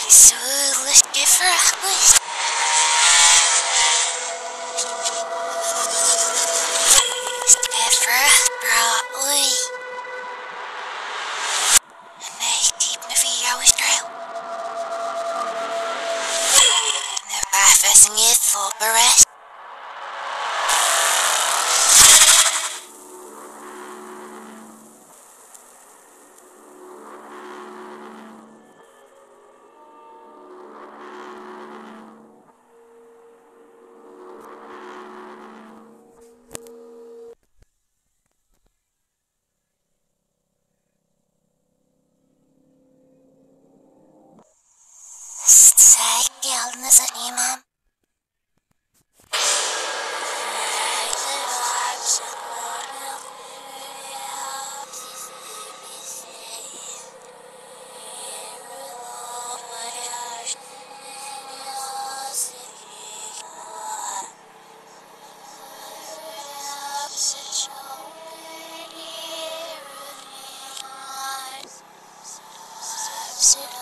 So let's go for a whisk. Broadway. And I keep my feet always trail. And the fasting is full rest. Say, illness at you, Mom. Sit